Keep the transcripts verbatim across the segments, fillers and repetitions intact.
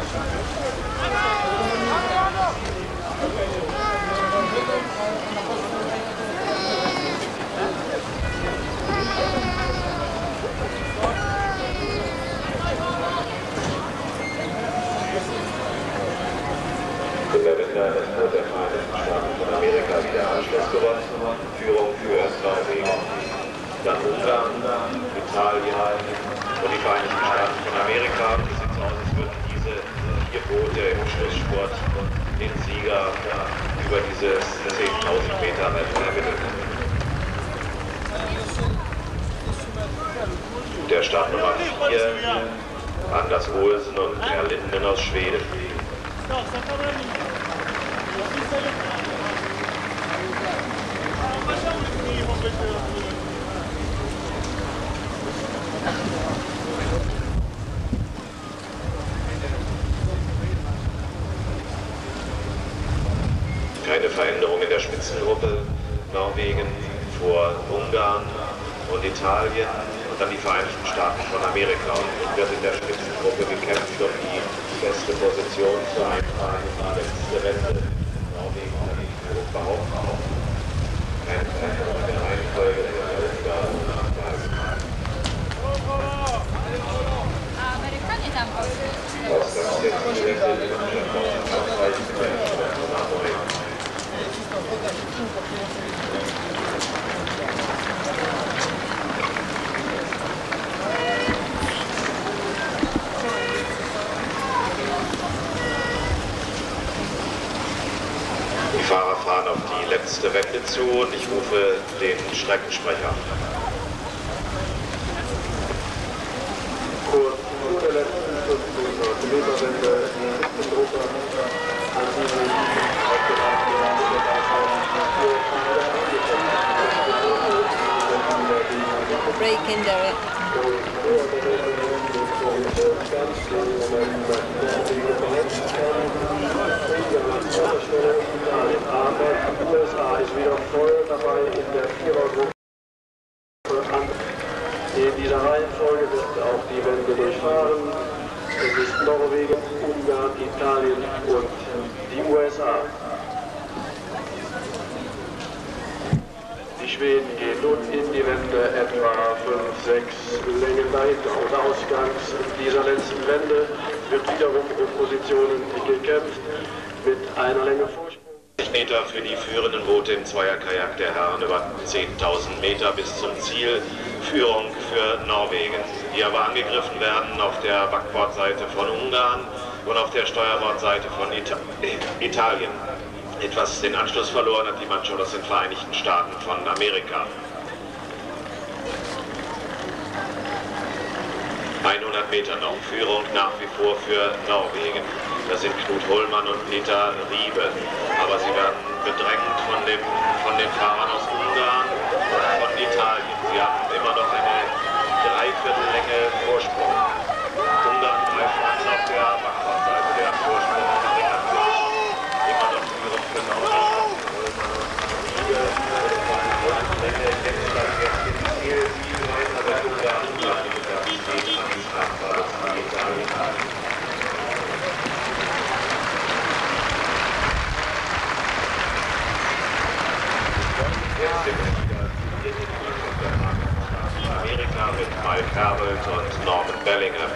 Überwinder des Tod der Vereinigten Staaten von Amerika wieder Anschluss gewonnen. Führung für Norwegen, dann Ungarn, Italien und die Vereinigten Staaten von Amerika. Es sieht so aus, als würden diese vier Boote im Schlussspurt den Sieger über dieses zehntausend Meter Rennen ermitteln. Der Start Nummer vier, Anders Olsen und Per Linden aus Schweden. Keine Veränderung in der Spitzengruppe. Norwegen vor Ungarn und Italien und dann die Vereinigten Staaten von Amerika. Und wird in der Spitzengruppe gekämpft um die beste Position zur Eintragung in die letzte Wende. Norwegen hat die Führung behaupten. Keine Veränderung in der Reihenfolge der Aufgaben und Nachweisen. Die Fahrer fahren auf die letzte Wende zu und ich rufe den Streckensprecher. Kurz vor der letzten fünfzehn Kilometerwende in der Spitzengruppe an diesem break in there. U S A ist wieder voll dabei in der Vierergruppe. In dieser Reihenfolge wird auch die Wende durchfahren. Es ist Norwegen, Ungarn, Italien und die U S A. Die Schweden gehen nun in die Wende etwa fünf, sechs Längen dahinter. Und ausgangs dieser letzten Wende wird wiederum um Positionen gekämpft mit einer Länge Vorsprung. Meter für die führenden Boote im Zweierkajak der Herren über zehntausend Meter bis zum Ziel. Führung für Norwegen, die aber angegriffen werden auf der Backbordseite von Ungarn und auf der Steuerbordseite von Ita Italien. Etwas den Anschluss verloren hat die Mannschaft aus den Vereinigten Staaten von Amerika. hundert Meter noch, Führung nach wie vor für Norwegen. Das sind Knut Hollmann und Peter Riebe. Aber sie werden bedrängt von, dem, von den Fahrern aus Ungarn und von Italien. Sie haben immer noch eine Dreiviertellänge Vorsprung. Ungarn greift an auf der Backbordseite. Der Vorsprung verringert sich. Immer noch Führung für Norwegen. Hollmann und Riebe. Länge jetzt dann jetzt ins Ziel rein, aber Ungarn bleibt steht an die Strafbahn von Italien. Amerika mit Mike Herbert und Norman Bellingham.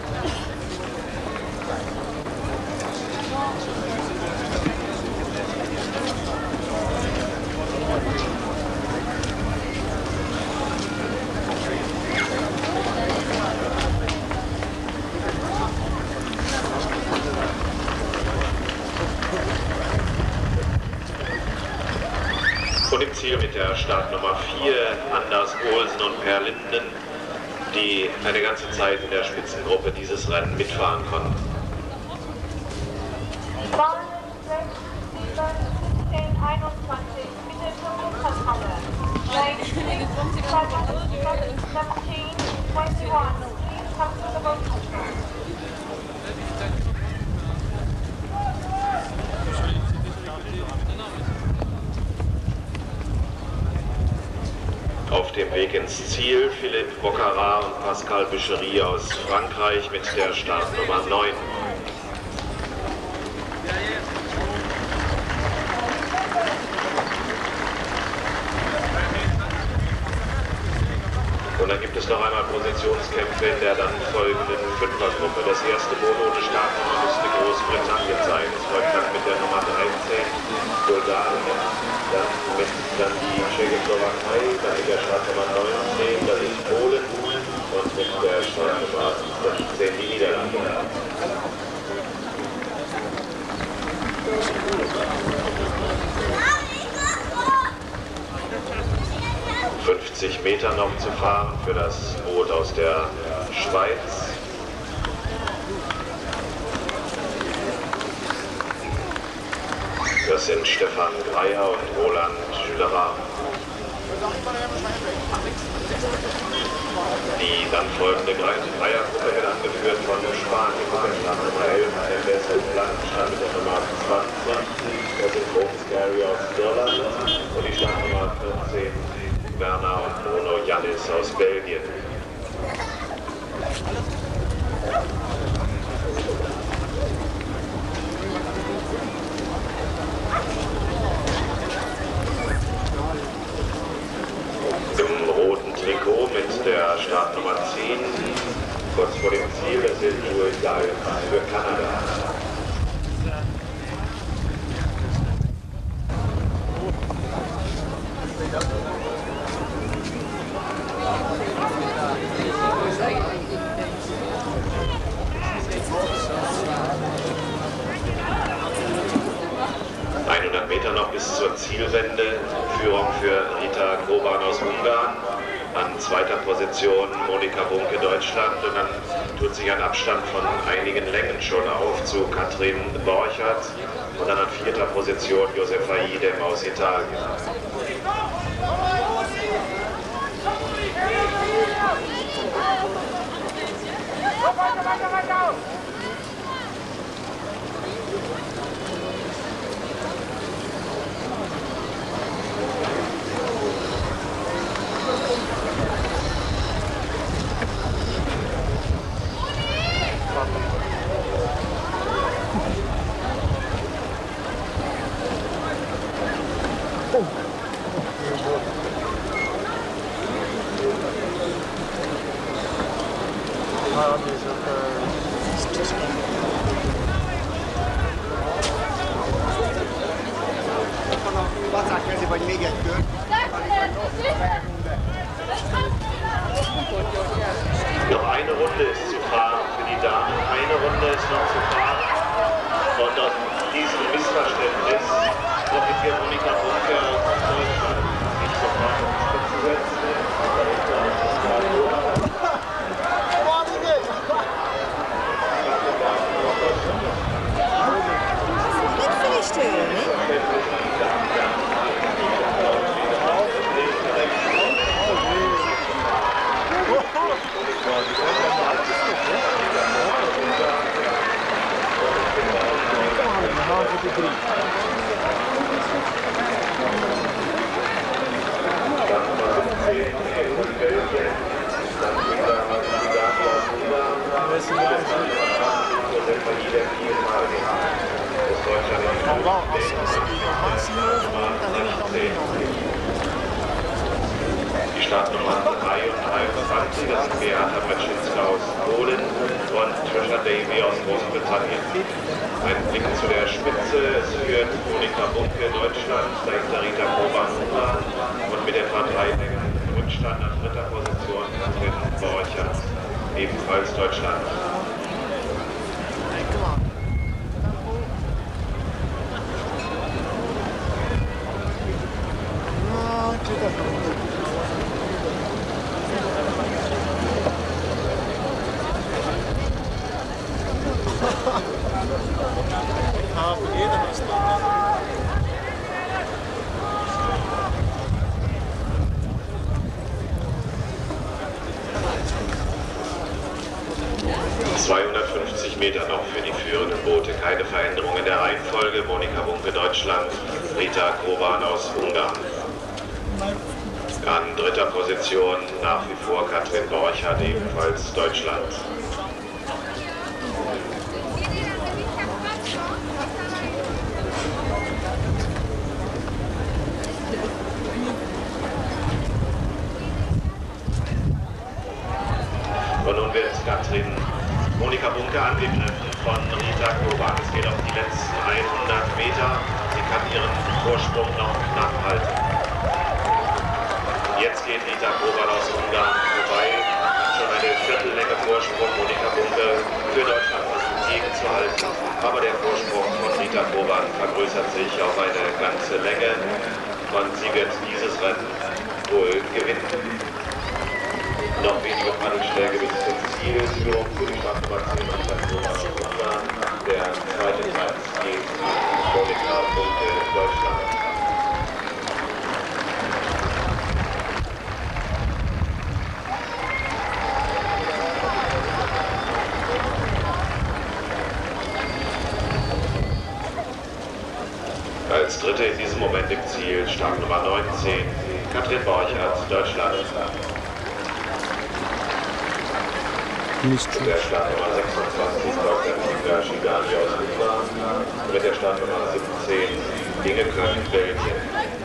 Und im Ziel mit der Startnummer vier Anders Olsen und Per Linden, die eine ganze Zeit in der Spitzengruppe dieses Rennen mitfahren konnten. Bahn sechs, sieben, zehn, einundzwanzig, bitte zur Unfallhalle. Line six, seven, seventeen, twenty-one, please come to the boat control. Auf dem Weg ins Ziel Philippe Boccarat und Pascal Buchery aus Frankreich mit der Startnummer neun. Und dann gibt es noch einmal Positionskämpfe in der dann folgenden Fünfergruppe. Das erste Boot ohne Startnummer müsste Großbritannien sein. Es folgt dann mit der Nummer dreizehn Bulgarien, dann mit dann die Tschechoslowakei, dann mit der Startnummer neunzehn, das ist Polen und mit der Startnummer sechzehn die Niederlande. fünfzig Meter noch zu fahren für das Boot aus der Schweiz. Das sind Stefan Greyer und Roland Schülerer. Die dann folgende Dreiergruppe wird angeführt von Spanien mit der Startnummer elf, der Westland stand mit der Nummer zwanzig. Das sind Bones Gary aus Irland und die Startnummer vierzehn. Werner und Bruno Jannis aus Belgien. Im roten Trikot mit der Startnummer zehn, kurz vor dem Ziel, das ist Jules Giles für Kanada. hundert Meter noch bis zur Zielwende. Führung für Rita Groban aus Ungarn. An zweiter Position Monika Bunke, Deutschland. Und dann tut sich ein Abstand von einigen Längen schon auf zu Katrin Borchert. Und dann an vierter Position Josefa Idem aus Italien. Noch eine Runde ist zu fahren für die Damen. Eine Runde ist noch zu fahren. Und aus diesem Missverständnis profitiert Monika Bunke aus Deutschland. Nicht sofort auf die Spitze setzen. Die Startnummer drei und dreiundzwanzig, das sind Beata Maczynska aus Polen und Trisha Davy aus Großbritannien. Ein Blick zu der Spitze, es führt Monika Bunke, Deutschland, dahinter Rita Groban, Ungarn und mit etwa drei Längen Rückstand an dritter Position Katrin Borchert, ebenfalls Deutschland. zweihundertfünfzig Meter noch für die führenden Boote. Keine Veränderung in der Reihenfolge. Monika Bunke, Deutschland, Rita Groban aus Ungarn. An dritter Position nach wie vor Katrin Borchert, ebenfalls Deutschland. heute angegriffen von Rita Koban. Es geht auf die letzten hundert Meter. Sie kann ihren Vorsprung noch knapp halten. Jetzt geht Rita Koban aus Ungarn vorbei. Schon eine Viertellänge Vorsprung. Monika Bunke für Deutschland fast entgegenzuhalten. Aber der Vorsprung von Rita Koban vergrößert sich auf eine ganze Länge. Und sie wird dieses Rennen wohl gewinnen. Noch wenige Paddelschläge bis zum Ziel. Führung für die Startnummer zehn Rita Koban aus Ungarn. Der zweite Platz geht an Monika Bunke, Deutschland. Als Dritte in diesem Moment im Ziel, Startnummer neunzehn, Katrin Borchert, Deutschland. Nicht Mit der Startnummer sechsundzwanzig, Doktor Nika Schigani aus Ungarn. Mit der Startnummer siebzehn, Inge Köhn, Belgien.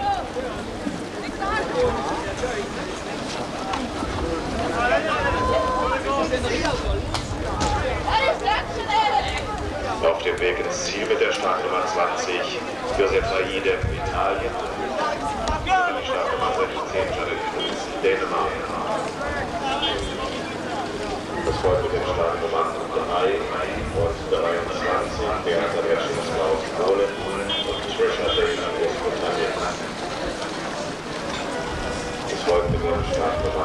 Auf dem Weg ins Ziel mit der Startnummer zwanzig, Josef Aide, Italien. Und die Startnummer sechzehn, Janet Knudsen, Dänemark. Das folgt mit den Startnummern drei und dreiundzwanzig, Beata Leschinska aus Polen und Trisha Dane aus Großbritannien. Das folgt mit den Startnummern